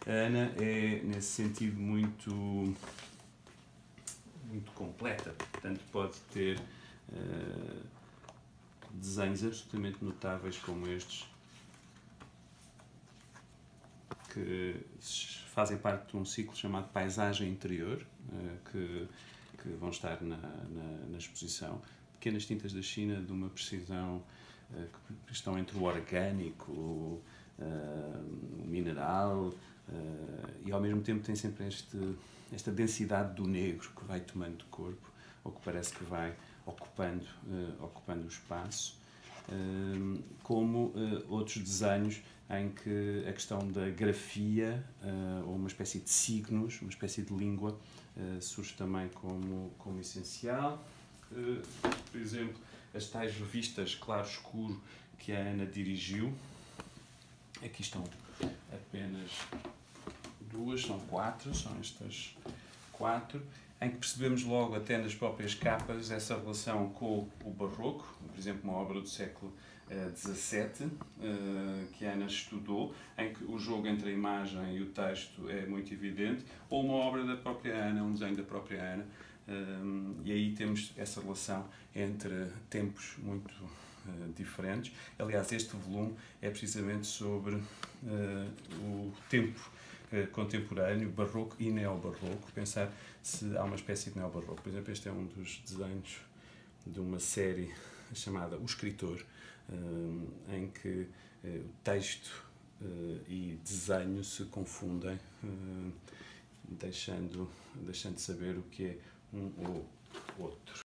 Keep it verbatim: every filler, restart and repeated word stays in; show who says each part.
Speaker 1: A Ana é, nesse sentido, muito, muito completa, portanto pode ter uh, desenhos absolutamente notáveis como estes, que fazem parte de um ciclo chamado Paisagem Interior, que, que vão estar na, na, na exposição. Pequenas tintas da China de uma precisão que estão entre o orgânico, o, o mineral, e ao mesmo tempo tem sempre este, esta densidade do negro que vai tomando corpo, ou que parece que vai ocupando, ocupando o espaço, como outros desenhos em que a questão da grafia, ou uma espécie de signos, uma espécie de língua, surge também como, como essencial. Por exemplo, as tais revistas claro-escuro que a Ana dirigiu. Aqui estão apenas duas, são quatro, são estas quatro, em que percebemos logo, até nas próprias capas, essa relação com o barroco, por exemplo, uma obra do século dezassete, que a Ana estudou, em que o jogo entre a imagem e o texto é muito evidente, ou uma obra da própria Ana, um desenho da própria Ana, e aí temos essa relação entre tempos muito diferentes. Aliás, este volume é precisamente sobre o tempo contemporâneo, barroco e neobarroco, pensar se há uma espécie de neobarroco. Por exemplo, este é um dos desenhos de uma série chamada O Escritor, em que o texto e desenho se confundem, deixando, deixando de saber o que é um ou outro.